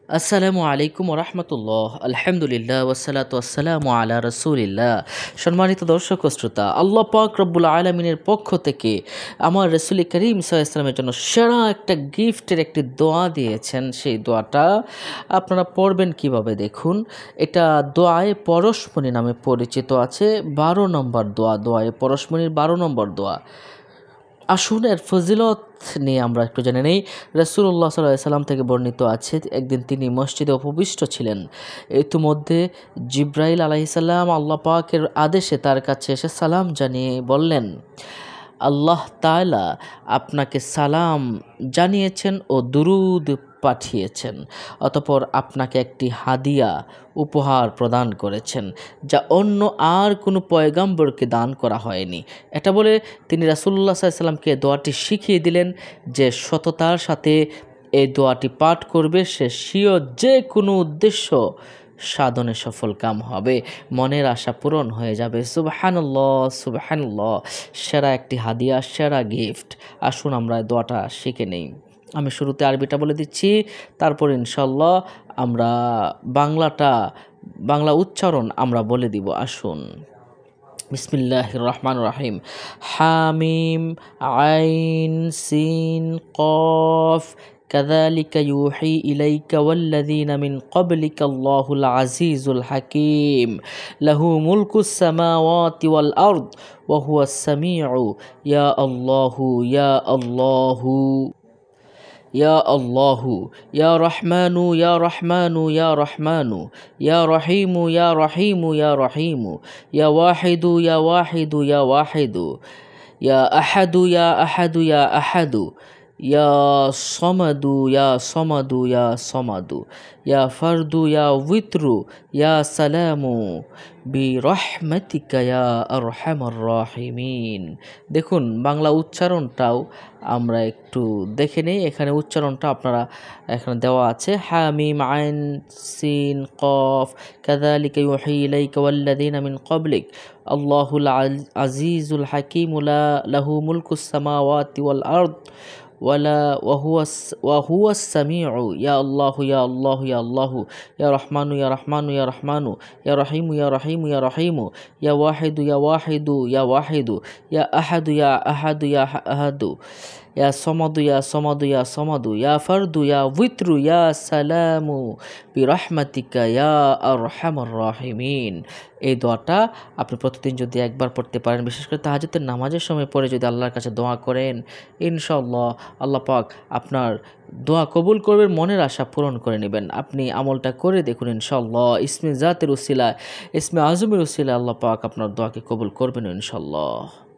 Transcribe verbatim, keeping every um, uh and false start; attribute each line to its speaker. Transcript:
Speaker 1: আসসালামু আলাইকুম ওরহমতুল্লাহ। আলহামদুলিল্লাহ ওয়াসসালাতু ওয়াসসালামু আলা রাসূলিল্লাহ। সম্মানিত দর্শক ও শ্রোতা, আল্লাহ পাক রব্বুল আলামিনের পক্ষ থেকে আমার রাসূল করিম সাল্লাল্লাহু আলাইহি ওয়াসাল্লামের জন্য সেরা একটা গিফটের একটি দোয়া দিয়েছেন। সেই দোয়াটা আপনারা পড়বেন কিভাবে দেখুন। এটা দোয়ায়ে পরশমণি নামে পরিচিত আছে। বারো নম্বর দোয়া, দোয়ায়ে পরশমণির বারো নম্বর দোয়া। আসুন এর ফজিলত নিয়ে আমরা একটু জেনে নেই। রাসূলুল্লাহ সাল্লাল্লাহু আলাইহি সাল্লাম থেকে বর্ণিত আছে, একদিন তিনি মসজিদে উপবিষ্ট ছিলেন। ইতিমধ্যে জিব্রাইল আলাইহিস সালাম আল্লাহ পাকের আদেশে তার কাছে এসে সালাম জানিয়ে বললেন, আল্লাহ তাআলা আপনাকে সালাম জানিয়েছেন ও দুরুদ পাঠিয়েছেন, অতঃপর আপনাকে একটি হাদিয়া উপহার প্রদান করেছেন যা অন্য আর কোনো পয়গাম্বরকে দান করা হয়নি। এটা বলে তিনি রাসূলুল্লাহ সাল্লাল্লাহু আলাইহি সাল্লামকে দোয়াটি শিখিয়ে দিলেন যে সততার সাথে এই দোয়াটি পাঠ করবে সে স্বীয় যে কোনো উদ্দেশ্য সাধনে সফল কাম হবে, মনের আশা পূরণ হয়ে যাবে। সুবহানাল্লাহ সুবহানাল্লাহ। সেরা একটি হাদিয়া, সেরা গিফট। আসুন আমরা দোয়াটা শিখে নেই। আমি শুরুতে আরবিটা বলে দিচ্ছি, তারপর ইনশাল্লাহ আমরা বাংলাটা বাংলা উচ্চারণ আমরা বলে দিব। আসুন। বিসমিল্লাহির রহমানির রহিম। হামিম আইন সিন কফ كذلك يوحي إليك والذين من قبلك الله العزيز الحكيم له ملك السماوات والأرض وهو السميع يا الله يا الله يا الله يا رحمن يا رحمن يا رحمن يا رحيم يا رحيم يا رحيم يا واحد يا واحد يا واحد يا أحد يا أحد يا أحد يا صمد يا صمد يا صمد يا فرد يا وتر يا سلام برحمتك يا أرحم الراحمين। দেখুন বাংলা উচ্চারণটাও আমরা একটু দেখে নেই। এখানে উচ্চারণটা আপনারা এখানে দেওয়া আছে, হামিম আইন সিন কফ কাযালিকা ইউহি ইলাইকা ওয়াল্লাযীনা মিন ক্বাবলিক আল্লাহুল আজিজুল হাকীম লাহু মুলকুস সামাওয়াতি ওয়াল আরদ ولا وهو وهو السميع يا الله يا الله يا الله يا رحمن يا رحمن يا رحمن يا رحيم يا رحيم يا رحيم يا واحد يا واحد يا واحد يا أحد يا أحد يا أحد يا صمد يا صمد يا صمد يا فرد يا وتر يا سلام برحمتك يا أرحم الراحمين। এই দোয়াটা আপনি প্রতিদিন যদি একবার পড়তে পারেন, বিশেষ করে তাহাজ্জুদের নামাজের সময় পড়ে যদি আল্লাহর কাছে দোয়া করেন, ইনশাআল্লাহ আল্লাহ পাক আপনার দোয়া কবুল করবেন, মনের আশা পূরণ করে নেবেন। আপনি আমলটা করে দেখুন ইনশাআল্লাহ। ইসমে জাতের উসিলা, ইসমে আজমের উসিলা আল্লাহ পাক আপনার দোয়াকে কবুল করবেন ইনশাআল্লাহ।